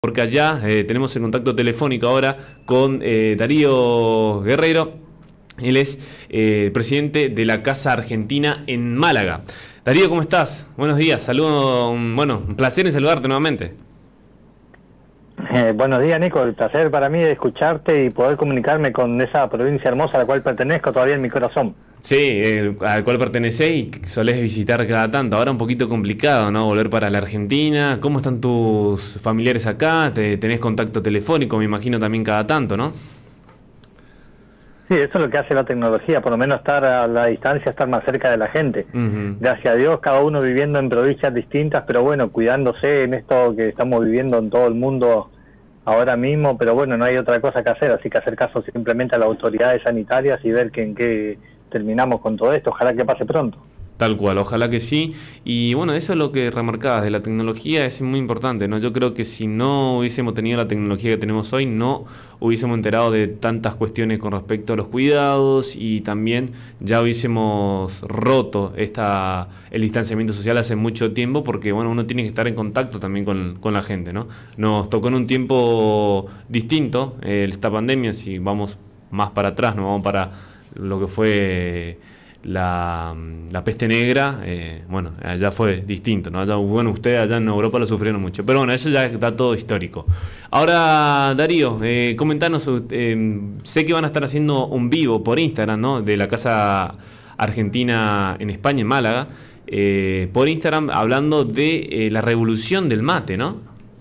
Porque allá tenemos el contacto telefónico ahora con Darío Guerreiro. Él es presidente de la Casa Argentina en Málaga. Darío, ¿cómo estás? Buenos días, saludo, un placer en saludarte nuevamente. Buenos días, Nico. El placer para mí de escucharte y poder comunicarme con esa provincia hermosa a la cual pertenezco todavía en mi corazón. Sí, al cual pertenecés y solés visitar cada tanto. Ahora un poquito complicado, ¿no? Volver para la Argentina. ¿Cómo están tus familiares acá? ¿Tenés contacto telefónico, me imagino, también cada tanto, no? Sí, eso es lo que hace la tecnología, por lo menos estar a la distancia, estar más cerca de la gente. Gracias a Dios, cada uno viviendo en provincias distintas, pero bueno, cuidándose en esto que estamos viviendo en todo el mundo ahora mismo, pero bueno, no hay otra cosa que hacer, así que hacer caso simplemente a las autoridades sanitarias y ver que en qué terminamos con todo esto. Ojalá que pase pronto. Tal cual, ojalá que sí. Y bueno, eso es lo que remarcabas de la tecnología, es muy importante, ¿no? Yo creo que si no hubiésemos tenido la tecnología que tenemos hoy, no hubiésemos enterado de tantas cuestiones con respecto a los cuidados y también ya hubiésemos roto el distanciamiento social hace mucho tiempo, porque bueno, uno tiene que estar en contacto también con la gente, ¿no? Nos tocó en un tiempo distinto esta pandemia, si vamos más para atrás, no vamos para lo que fue la peste negra, bueno, allá fue distinto, ¿no? Allá, bueno, ustedes allá en Europa lo sufrieron mucho, pero bueno, eso ya está todo histórico. Ahora, Darío, comentanos, sé que van a estar haciendo un vivo por Instagram, ¿no? De la Casa Argentina en España, en Málaga, por Instagram, hablando de la revolución del mate, ¿no?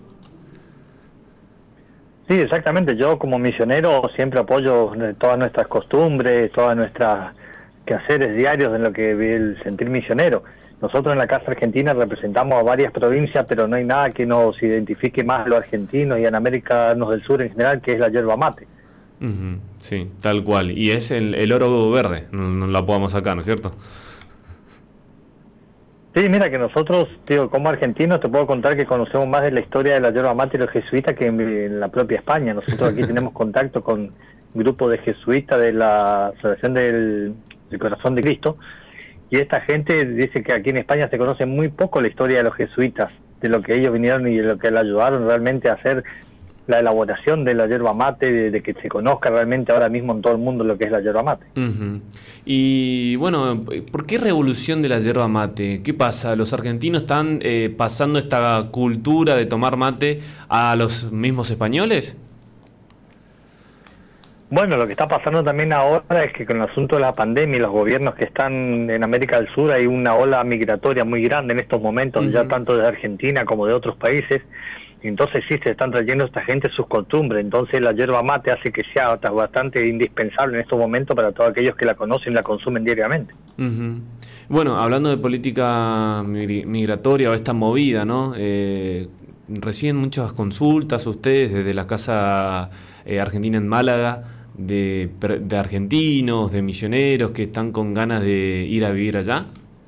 Sí, exactamente. Yo como misionero siempre apoyo todas nuestras costumbres, todas nuestras quehaceres diarios en lo que ve el sentir misionero. Nosotros en la Casa Argentina representamos a varias provincias, pero no hay nada que nos identifique más a los argentinos y en América del Sur en general, que es la yerba mate. Sí, tal cual. Y es el oro verde, no la podamos sacar, ¿no es cierto? Sí, mira que nosotros, tío, como argentinos te puedo contar que conocemos más de la historia de la yerba mate y los jesuitas que en la propia España. Nosotros aquí tenemos contacto con grupos de jesuitas de la Asociación del Corazón de Cristo, y esta gente dice que aquí en España se conoce muy poco la historia de los jesuitas, de lo que ellos vinieron y de lo que le ayudaron realmente a hacer la elaboración de la yerba mate, de que se conozca realmente ahora mismo en todo el mundo lo que es la yerba mate. Y bueno, ¿por qué revolución de la yerba mate? ¿Qué pasa? ¿Los argentinos están pasando esta cultura de tomar mate a los mismos españoles? Bueno, lo que está pasando también ahora es que con el asunto de la pandemia y los gobiernos que están en América del Sur hay una ola migratoria muy grande en estos momentos, ya tanto de Argentina como de otros países. Entonces sí, se están trayendo esta gente sus costumbres. Entonces la yerba mate hace que sea bastante indispensable en estos momentos para todos aquellos que la conocen y la consumen diariamente. Bueno, hablando de política migratoria o esta movida, ¿no? Reciben muchas consultas ustedes desde la Casa Argentina en Málaga, de argentinos, de misioneros que están con ganas de ir a vivir allá.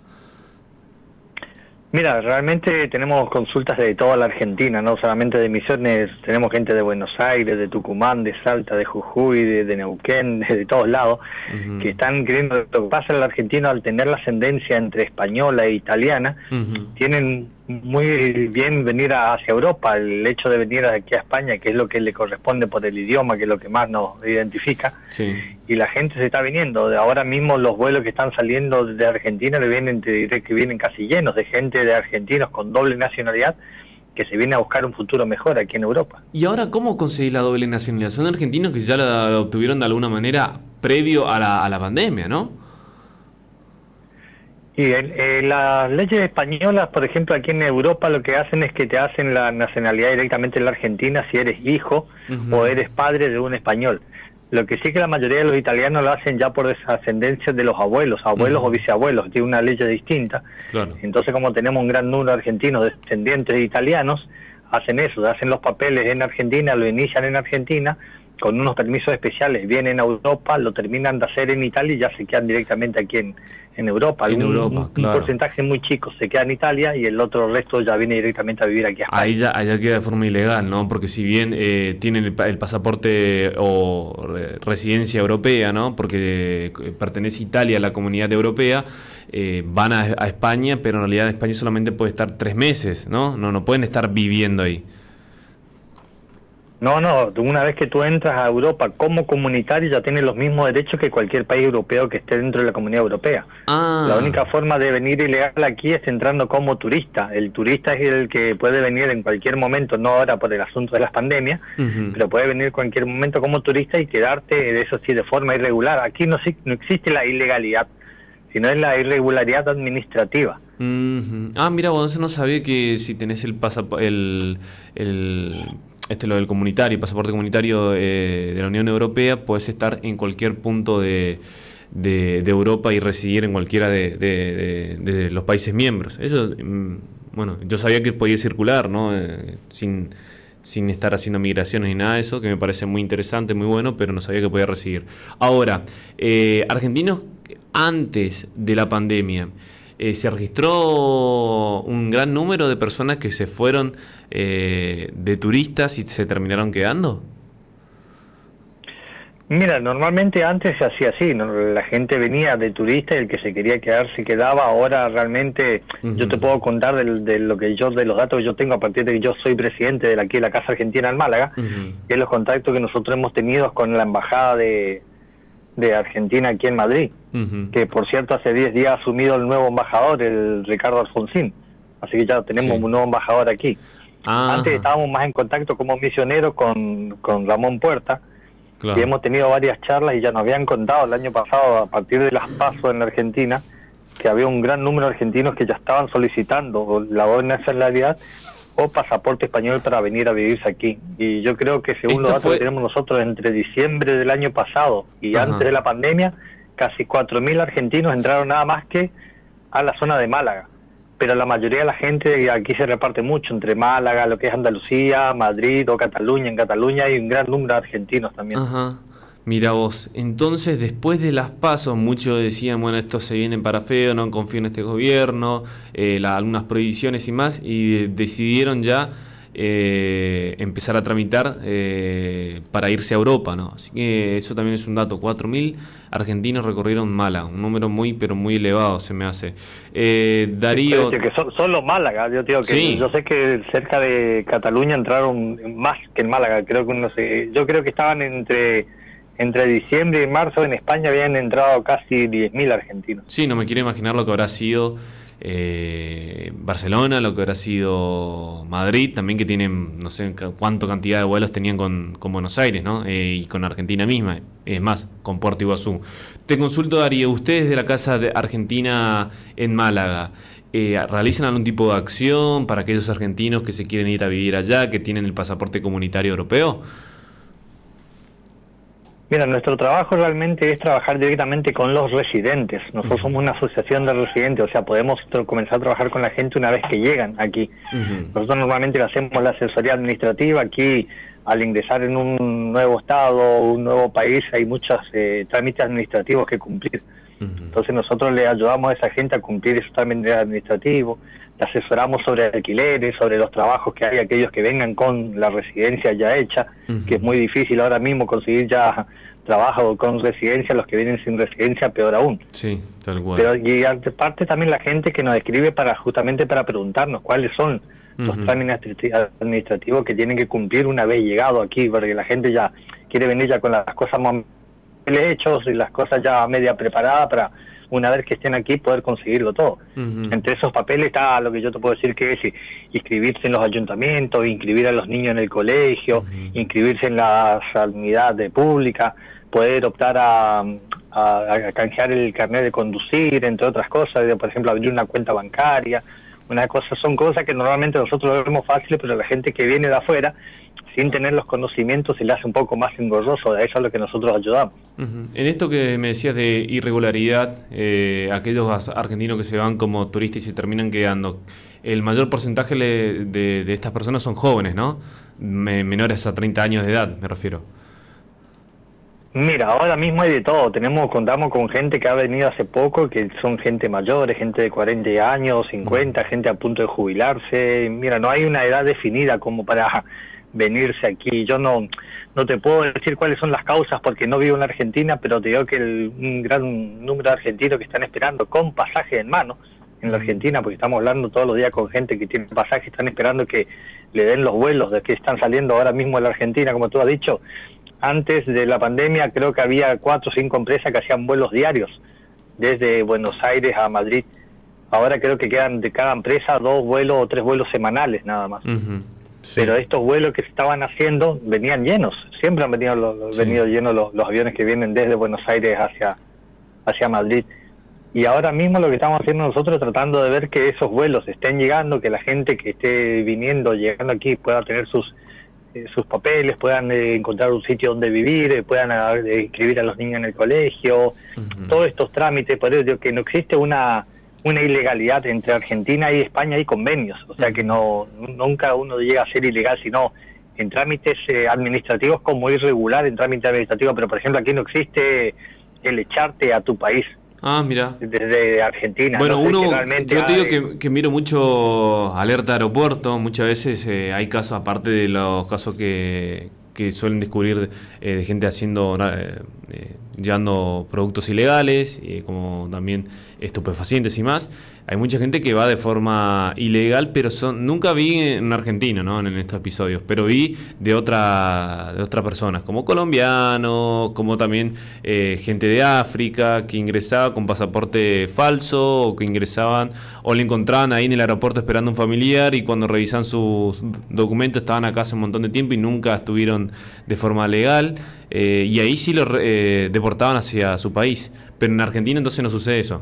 Mira, realmente tenemos consultas de toda la Argentina, no solamente de Misiones, tenemos gente de Buenos Aires, de Tucumán, de Salta, de Jujuy, de Neuquén, de todos lados, que están queriendo. Lo que pasa en el argentino, al tener la ascendencia entre española e italiana, tienen muy bien venir hacia Europa. El hecho de venir aquí a España, que es lo que le corresponde por el idioma, que es lo que más nos identifica, y la gente se está viniendo. De ahora mismo los vuelos que están saliendo de Argentina te diré que vienen casi llenos de gente, de argentinos con doble nacionalidad, que se viene a buscar un futuro mejor aquí en Europa. ¿Y ahora cómo conseguir la doble nacionalidad? Son argentinos que ya la obtuvieron de alguna manera previo a la pandemia, ¿no? Y las leyes españolas, por ejemplo, aquí en Europa lo que hacen es que te hacen la nacionalidad directamente en la Argentina si eres hijo o eres padre de un español. Lo que sí que la mayoría de los italianos lo hacen ya por descendencia de los abuelos o bisabuelos, tiene una ley distinta. Entonces, como tenemos un gran número de argentinos descendientes de italianos, hacen eso, hacen los papeles en Argentina, lo inician en Argentina, con unos permisos especiales, vienen a Europa, lo terminan de hacer en Italia y ya se quedan directamente aquí en Europa. Un porcentaje muy chico se queda en Italia y el otro resto ya viene directamente a vivir aquí a España. Allá queda de forma ilegal, ¿no? Porque si bien tienen el pasaporte o residencia europea, ¿no? Porque pertenece Italia a la comunidad europea, van a España, pero en realidad en España solamente puede estar 3 meses, ¿no? No pueden estar viviendo ahí. No, no, una vez que tú entras a Europa como comunitario ya tienes los mismos derechos que cualquier país europeo que esté dentro de la Comunidad Europea. La única forma de venir ilegal aquí es entrando como turista. El turista es el que puede venir en cualquier momento, no ahora por el asunto de las pandemias, pero puede venir en cualquier momento como turista y quedarte, eso sí, de forma irregular. Aquí no existe la ilegalidad, sino es la irregularidad administrativa. Mira, vos no sabía que si tenés lo del comunitario, pasaporte comunitario de la Unión Europea, puedes estar en cualquier punto de Europa y residir en cualquiera de los países miembros. Eso, bueno, yo sabía que podía circular, ¿no? Sin estar haciendo migraciones ni nada de eso, que me parece muy interesante, muy bueno, pero no sabía que podía residir. Ahora, argentinos antes de la pandemia, se registró un gran número de personas que se fueron de turistas y se terminaron quedando. Mira, normalmente antes se hacía así, ¿no? La gente venía de turista y el que se quería quedar se quedaba. Ahora realmente yo te puedo contar de los datos que yo tengo a partir de que yo soy presidente de la Casa Argentina en Málaga, que es los contactos que nosotros hemos tenido con la embajada de Argentina aquí en Madrid, que por cierto hace 10 días ha asumido el nuevo embajador, el Ricardo Alfonsín, así que ya tenemos un nuevo embajador aquí. Antes estábamos más en contacto como misioneros con Ramón Puerta, y hemos tenido varias charlas y ya nos habían contado el año pasado, a partir de las PASO en la Argentina, que había un gran número de argentinos que ya estaban solicitando la nacionalidad o pasaporte español para venir a vivirse aquí. Y yo creo que según los datos que tenemos nosotros, entre diciembre del año pasado y antes de la pandemia, casi 4.000 argentinos entraron nada más que a la zona de Málaga. Pero la mayoría de la gente aquí se reparte mucho entre Málaga, lo que es Andalucía, Madrid o Cataluña. En Cataluña hay un gran número de argentinos también. Mira vos, entonces después de las PASO muchos decían, bueno, esto se viene para feo, no confío en este gobierno, algunas prohibiciones y más, y decidieron ya empezar a tramitar para irse a Europa, ¿no? Así que eso también es un dato, 4.000 argentinos recorrieron Málaga, un número pero muy elevado se me hace. Darío... Que solo Málaga, yo digo que sí. Yo sé que cerca de Cataluña entraron más que en Málaga, creo que yo creo que estaban entre diciembre y marzo en España habían entrado casi 10.000 argentinos. Sí, no me quiero imaginar lo que habrá sido Barcelona, lo que habrá sido Madrid, también, que tienen no sé cuánto cantidad de vuelos tenían con Buenos Aires, ¿no? Y con Argentina misma, es más, con Puerto Iguazú. Te consulto, Darío, ustedes de la Casa de Argentina en Málaga, ¿realizan algún tipo de acción para aquellos argentinos que se quieren ir a vivir allá, que tienen el pasaporte comunitario europeo? Mira, nuestro trabajo realmente es trabajar directamente con los residentes. Nosotros somos una asociación de residentes, o sea, podemos comenzar a trabajar con la gente una vez que llegan aquí. Nosotros normalmente hacemos la asesoría administrativa aquí. Al ingresar en un nuevo estado, un nuevo país, hay muchos trámites administrativos que cumplir. Entonces nosotros le ayudamos a esa gente a cumplir esos trámites administrativos, le asesoramos sobre alquileres, sobre los trabajos que hay, aquellos que vengan con la residencia ya hecha, que es muy difícil ahora mismo conseguir ya trabajo con residencia, los que vienen sin residencia peor aún. Sí, tal cual. Pero y aparte también la gente que nos escribe justamente para preguntarnos cuáles son los trámites administrativos que tienen que cumplir una vez llegado aquí, porque la gente ya quiere venir ya con las cosas más hechos y las cosas ya media preparadas para una vez que estén aquí poder conseguirlo todo. Entre esos papeles está lo que yo te puedo decir que es inscribirse en los ayuntamientos, inscribir a los niños en el colegio, inscribirse en las unidades públicas, poder optar a canjear el carnet de conducir, entre otras cosas, por ejemplo abrir una cuenta bancaria. Son cosas que normalmente nosotros lo vemos fáciles, pero la gente que viene de afuera sin tener los conocimientos se le hace un poco más engorroso. A eso es lo que nosotros ayudamos. En esto que me decías de irregularidad, aquellos argentinos que se van como turistas y se terminan quedando, el mayor porcentaje de estas personas son jóvenes, ¿no? Menores a 30 años de edad, me refiero. Mira, ahora mismo hay de todo. Contamos con gente que ha venido hace poco, que son gente mayor, gente de 40 años, 50, gente a punto de jubilarse. Mira, no hay una edad definida como para venirse aquí. Yo no te puedo decir cuáles son las causas porque no vivo en Argentina, pero te digo que un gran número de argentinos que están esperando con pasaje en mano en la Argentina, porque estamos hablando todos los días con gente que tiene pasaje, están esperando que le den los vuelos de que están saliendo ahora mismo de la Argentina, como tú has dicho. Antes de la pandemia creo que había 4 o 5 empresas que hacían vuelos diarios desde Buenos Aires a Madrid. Ahora creo que quedan de cada empresa 2 vuelos o 3 vuelos semanales nada más. Sí. Pero estos vuelos que se estaban haciendo venían llenos, siempre han venido llenos los aviones que vienen desde Buenos Aires hacia Madrid. Y ahora mismo lo que estamos haciendo nosotros es tratando de ver que esos vuelos estén llegando, que la gente que esté llegando aquí pueda tener sus papeles, puedan encontrar un sitio donde vivir, puedan inscribir a los niños en el colegio, todos estos trámites. Por eso digo que no existe una ilegalidad entre Argentina y España. Hay convenios, o sea que nunca uno llega a ser ilegal, sino en trámites administrativos como irregular en trámites administrativos. Pero por ejemplo aquí no existe el echarte a tu país. Ah, mira. Desde Argentina. Bueno, yo te digo que miro mucho Alerta Aeropuerto. Muchas veces hay casos, aparte de los casos que suelen descubrir de gente llevando productos ilegales, como también estupefacientes y más. Hay mucha gente que va de forma ilegal, pero nunca vi en Argentina, ¿no? En estos episodios, pero vi de otras personas, como colombianos, como también gente de África que ingresaba con pasaporte falso, o que ingresaban o le encontraban ahí en el aeropuerto esperando un familiar, y cuando revisan sus documentos estaban acá hace un montón de tiempo y nunca estuvieron de forma legal, y ahí sí los deportaban hacia su país. Pero en Argentina entonces no sucede eso.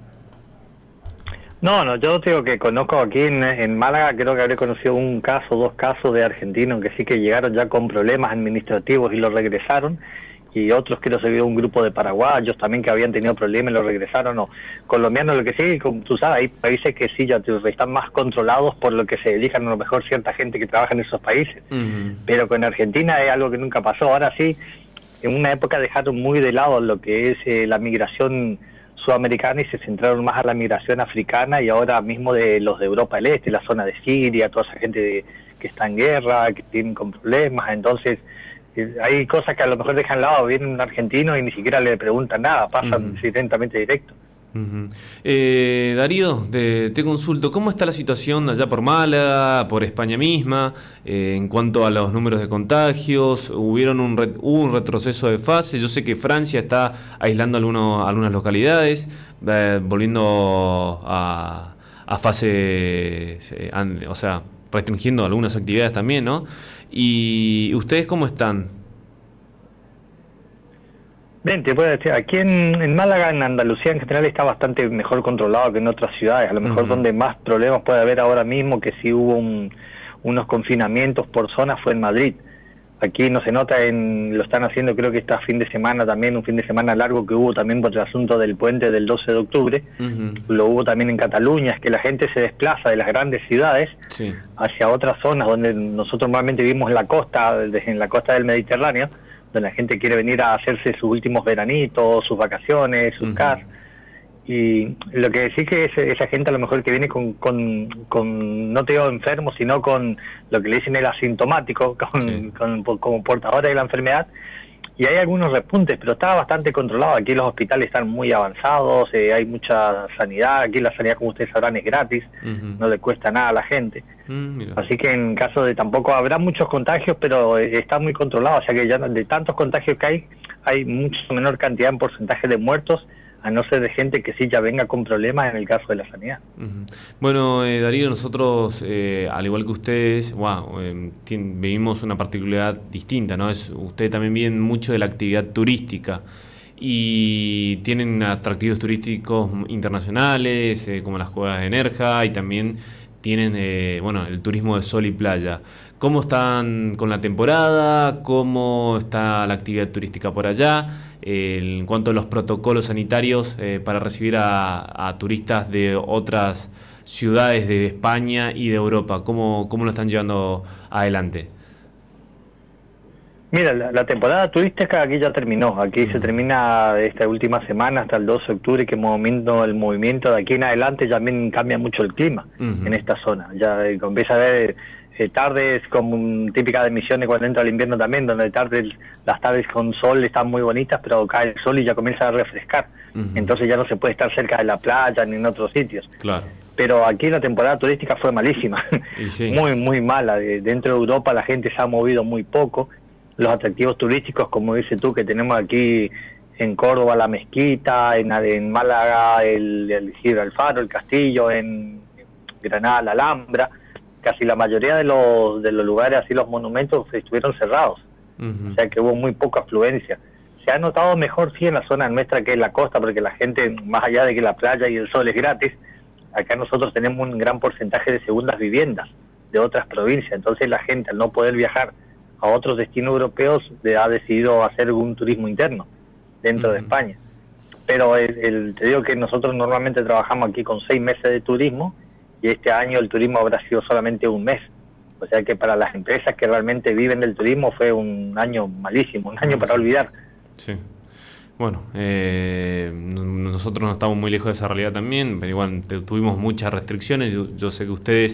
No, yo digo que conozco aquí en Málaga, creo que habré conocido 1 caso, 2 casos de argentinos que sí que llegaron ya con problemas administrativos y los regresaron, y otros que se vio un grupo de paraguayos también que habían tenido problemas y los regresaron, o colombianos. Lo que sí, como tú sabes, hay países que sí ya están más controlados por lo que se dedican a lo mejor cierta gente que trabaja en esos países, pero con Argentina es algo que nunca pasó. Ahora sí, en una época dejaron muy de lado lo que es la migración sudamericana y se centraron más a la migración africana, y ahora mismo de los de Europa del Este, la zona de Siria, toda esa gente que está en guerra, que tienen con problemas. Entonces hay cosas que a lo mejor dejan al lado, viene un argentino y ni siquiera le preguntan nada, pasan directamente directo. Darío, te consulto, ¿cómo está la situación allá por Málaga, por España misma, en cuanto a los números de contagios? ¿Hubo un retroceso de fase? Yo sé que Francia está aislando algunas localidades, volviendo a fase, o sea, restringiendo algunas actividades también, ¿no? ¿Y ustedes cómo están? Bien, te puedo decir, aquí en Málaga, en Andalucía en general, está bastante mejor controlado que en otras ciudades. A lo mejor donde más problemas puede haber ahora mismo, que sí hubo unos confinamientos por zona, fue en Madrid. Aquí no se nota, lo están haciendo creo que este fin de semana también, un fin de semana largo que hubo también por el asunto del puente del 12 de octubre. Lo hubo también en Cataluña. Es que la gente se desplaza de las grandes ciudades hacia otras zonas donde nosotros normalmente vivimos en la costa del Mediterráneo, donde la gente quiere venir a hacerse sus últimos veranitos, sus vacaciones, sus casas. Y lo que sí que esa gente a lo mejor que viene con no te digo enfermo, sino con lo que le dicen el asintomático, como portadores de la enfermedad, y hay algunos repuntes, pero está bastante controlado. Aquí los hospitales están muy avanzados, hay mucha sanidad. Aquí la sanidad, como ustedes sabrán, es gratis, no le cuesta nada a la gente. Así que en caso de tampoco habrá muchos contagios, pero está muy controlado. O sea que ya de tantos contagios que hay mucho menor cantidad en porcentaje de muertos, a no ser de gente que sí ya venga con problemas en el caso de la sanidad. Bueno, Darío, nosotros, al igual que ustedes, vivimos una particularidad distinta, ¿no? Ustedes también viven mucho de la actividad turística y tienen atractivos turísticos internacionales, como las cuevas de Nerja, y también tienen el turismo de sol y playa. ¿Cómo están con la temporada? ¿Cómo está la actividad turística por allá? En cuanto a los protocolos sanitarios para recibir a turistas de otras ciudades de España y de Europa, ¿cómo lo están llevando adelante? Mira, la temporada turística aquí ya terminó. Aquí se termina esta última semana hasta el 12 de octubre, que el movimiento de aquí en adelante también cambia mucho el clima en esta zona. Ya empieza a haber tardes como típica de Misiones cuando entra el invierno también, donde las tardes con sol están muy bonitas, pero cae el sol y ya comienza a refrescar. Entonces ya no se puede estar cerca de la playa ni en otros sitios. Claro. pero aquí la temporada turística fue malísima, sí. muy mala. Dentro de Europa la gente se ha movido muy poco. Los atractivos turísticos, como dices tú, que tenemos aquí en Córdoba, la mezquita, en Málaga el Gibraltar, el castillo, en Granada, la Alhambra, casi la mayoría de los lugares, así los monumentos, estuvieron cerrados. O sea que hubo muy poca afluencia. Se ha notado mejor, sí, en la zona nuestra, que es la costa, porque la gente, más allá de que la playa y el sol es gratis, acá nosotros tenemos un gran porcentaje de segundas viviendas de otras provincias. Entonces la gente, al no poder viajar a otros destinos europeos, ha decidido hacer un turismo interno dentro de España. Pero te digo que nosotros normalmente trabajamos aquí con 6 meses de turismo, y este año el turismo habrá sido solamente 1 mes. O sea que para las empresas que realmente viven del turismo fue un año malísimo, un año para olvidar. Sí. Bueno, nosotros no estamos muy lejos de esa realidad también, pero igual tuvimos muchas restricciones. Yo sé que ustedes,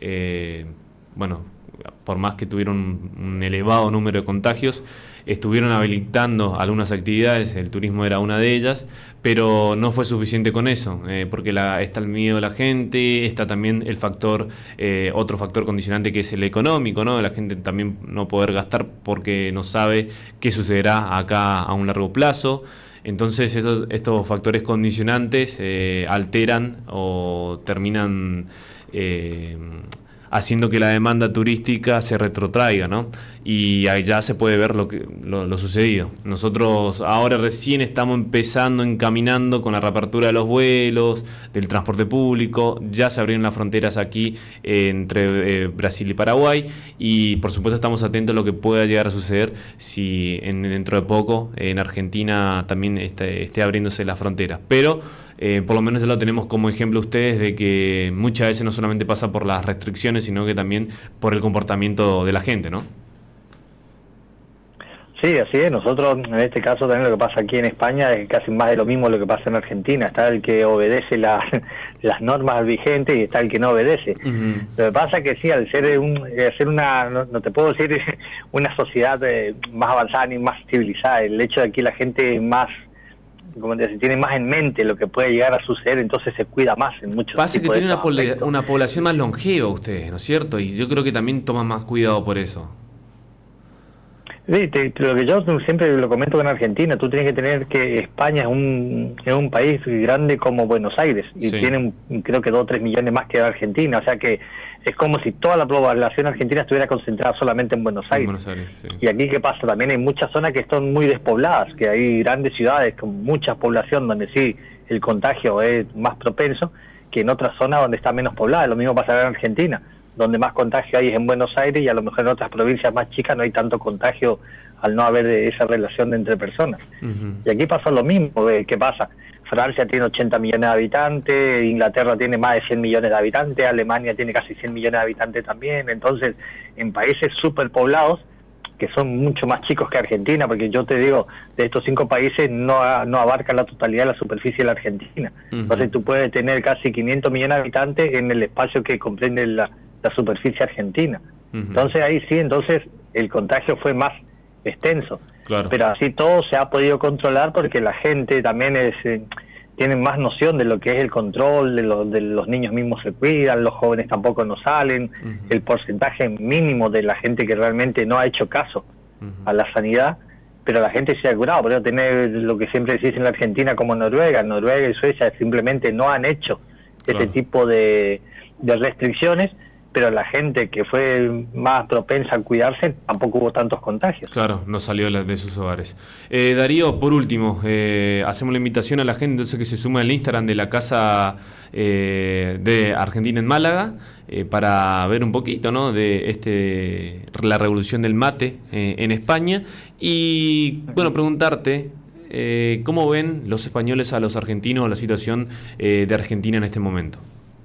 bueno, por más que tuvieron un elevado número de contagios, estuvieron habilitando algunas actividades, el turismo era una de ellas, pero no fue suficiente con eso, porque está el miedo de la gente, está también el factor, otro factor condicionante que es el económico, ¿no? La gente también no poder gastar porque no sabe qué sucederá acá a un largo plazo. Entonces estos factores condicionantes alteran o terminan haciendo que la demanda turística se retrotraiga, ¿no? Y allá se puede ver lo sucedido. Nosotros ahora recién estamos encaminando con la reapertura de los vuelos, del transporte público. Ya se abrieron las fronteras aquí entre Brasil y Paraguay, y por supuesto estamos atentos a lo que pueda llegar a suceder si dentro de poco en Argentina también esté abriéndose las fronteras. Pero por lo menos ya lo tenemos como ejemplo ustedes, de que muchas veces no solamente pasa por las restricciones, sino que también por el comportamiento de la gente, ¿no? Sí, así es. Nosotros, en este caso, también lo que pasa aquí en España es casi más de lo mismo lo que pasa en Argentina. Está el que obedece las normas vigentes y está el que no obedece. Lo que pasa es que sí, al ser no te puedo decir una sociedad más avanzada ni más civilizada, el hecho de que la gente más, como te decía, tiene más en mente lo que puede llegar a suceder, entonces se cuida más en muchos tipos. Pasa que tiene una población más longeva ustedes, ¿no es cierto? Y yo creo que también toman más cuidado por eso. Sí, lo que yo siempre lo comento en Argentina, tú tienes que tener que España es un país grande como Buenos Aires, y sí, tiene creo que 2 o 3 millones más que Argentina, o sea que es como si toda la población argentina estuviera concentrada solamente en Buenos Aires. Sí. Y aquí, ¿qué pasa? También hay muchas zonas que están muy despobladas, que hay grandes ciudades con mucha población donde sí el contagio es más propenso que en otras zonas donde está menos poblada. Lo mismo pasa en Argentina, donde más contagio hay es en Buenos Aires, y a lo mejor en otras provincias más chicas no hay tanto contagio al no haber esa relación entre personas. Y aquí pasa lo mismo. ¿Qué pasa? Francia tiene 80 millones de habitantes, Inglaterra tiene más de 100 millones de habitantes, Alemania tiene casi 100 millones de habitantes también. Entonces, en países superpoblados, que son mucho más chicos que Argentina, porque yo te digo, de estos 5 países no abarcan la totalidad de la superficie de la Argentina. Entonces tú puedes tener casi 500 millones de habitantes en el espacio que comprende la superficie argentina. Entonces ahí sí, entonces el contagio fue más extenso. Claro. Pero así todo se ha podido controlar porque la gente también tiene más noción de lo que es el control, de los niños mismos se cuidan, los jóvenes tampoco no salen, el porcentaje mínimo de la gente que realmente no ha hecho caso a la sanidad, pero la gente se ha curado. Por eso tener lo que siempre decís en la Argentina como Noruega y Suecia simplemente no han hecho ese tipo de restricciones, pero la gente que fue más propensa a cuidarse tampoco hubo tantos contagios. Claro, no salió de sus hogares. Darío, por último, hacemos la invitación a la gente entonces que se suma al Instagram de la Casa de Argentina en Málaga, para ver un poquito, ¿no?, de la revolución del mate en España. Y bueno, preguntarte ¿cómo ven los españoles a los argentinos la situación de Argentina en este momento?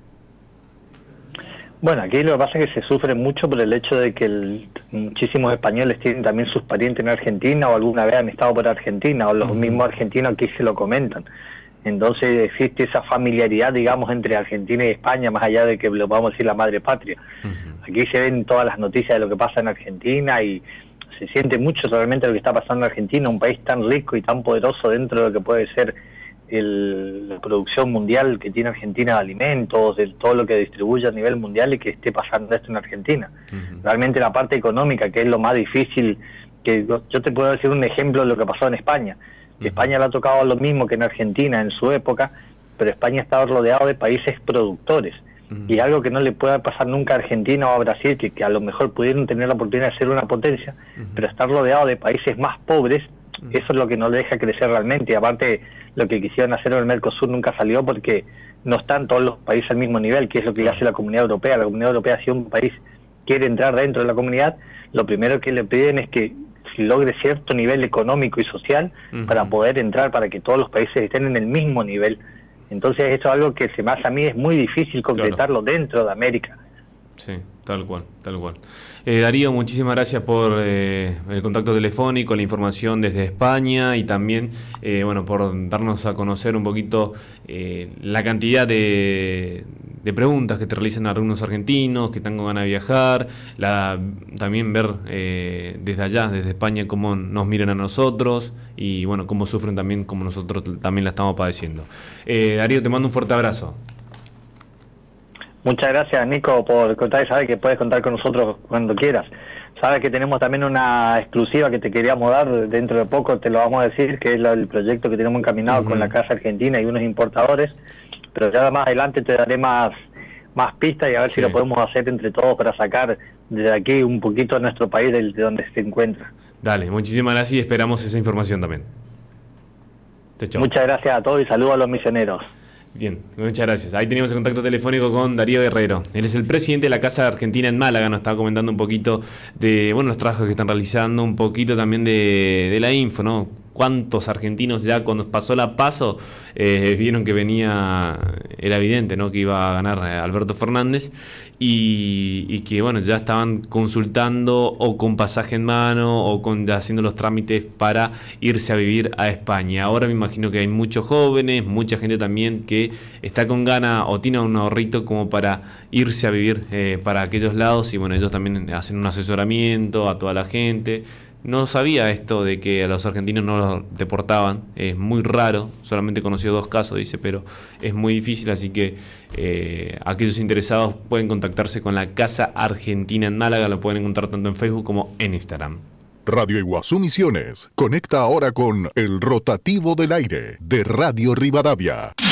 Bueno, aquí lo que pasa es que se sufre mucho por el hecho de que muchísimos españoles tienen también sus parientes en Argentina, o alguna vez han estado por Argentina, o los mismos argentinos aquí se lo comentan. Entonces existe esa familiaridad, digamos, entre Argentina y España, más allá de que lo vamos a decir la madre patria. Aquí se ven todas las noticias de lo que pasa en Argentina y se siente mucho realmente lo que está pasando en Argentina, un país tan rico y tan poderoso dentro de lo que puede ser la producción mundial que tiene Argentina de alimentos, de todo lo que distribuye a nivel mundial y que esté pasando esto en Argentina. Realmente la parte económica, que es lo más difícil, que yo te puedo decir un ejemplo de lo que pasó en España. España le ha tocado lo mismo que en Argentina en su época, pero España está rodeado de países productores. Y algo que no le puede pasar nunca a Argentina o a Brasil, que a lo mejor pudieron tener la oportunidad de ser una potencia, pero estar rodeado de países más pobres, eso es lo que no le deja crecer realmente. Y aparte, lo que quisieron hacer en el Mercosur nunca salió porque no están todos los países al mismo nivel, que es lo que hace la Comunidad Europea. La Comunidad Europea, si un país quiere entrar dentro de la comunidad, lo primero que le piden es que logre cierto nivel económico y social para poder entrar, para que todos los países estén en el mismo nivel. Entonces eso es algo que se me hace a mí es muy difícil concretarlo dentro de América. Sí, tal cual, tal cual. Darío, muchísimas gracias por el contacto telefónico, la información desde España y también bueno, por darnos a conocer un poquito la cantidad de preguntas que te realizan algunos argentinos que están con ganas de viajar, también ver desde allá, desde España, cómo nos miran a nosotros y bueno, cómo sufren también, como nosotros también la estamos padeciendo. Darío, te mando un fuerte abrazo. Muchas gracias, Nico, por contar y saber que puedes contar con nosotros cuando quieras. Sabes que tenemos también una exclusiva que te queríamos dar, dentro de poco te lo vamos a decir, que es el proyecto que tenemos encaminado con la Casa Argentina y unos importadores, pero ya más adelante te daré más pistas y a ver si lo podemos hacer entre todos para sacar desde aquí un poquito de nuestro país de donde se encuentra. Dale, muchísimas gracias y esperamos esa información también. Muchas gracias a todos y saludos a los misioneros. Bien, muchas gracias. Ahí tenemos el contacto telefónico con Darío Guerrero. Él es el presidente de la Casa Argentina en Málaga. Nos estaba comentando un poquito de los trabajos que están realizando, un poquito también de la info, ¿no? Cuántos argentinos ya cuando pasó la PASO vieron que era evidente, ¿no? Que iba a ganar Alberto Fernández y que bueno, ya estaban consultando o con pasaje en mano o haciendo los trámites para irse a vivir a España. Ahora me imagino que hay muchos jóvenes, mucha gente también que está con ganas o tiene un ahorrito como para irse a vivir para aquellos lados y bueno, ellos también hacen un asesoramiento a toda la gente. No sabía esto de que a los argentinos no los deportaban, es muy raro, solamente he conocido 2 casos, dice, pero es muy difícil, así que aquellos interesados pueden contactarse con la Casa Argentina en Málaga, lo pueden encontrar tanto en Facebook como en Instagram. Radio Iguazú Misiones conecta ahora con el rotativo del aire de Radio Rivadavia.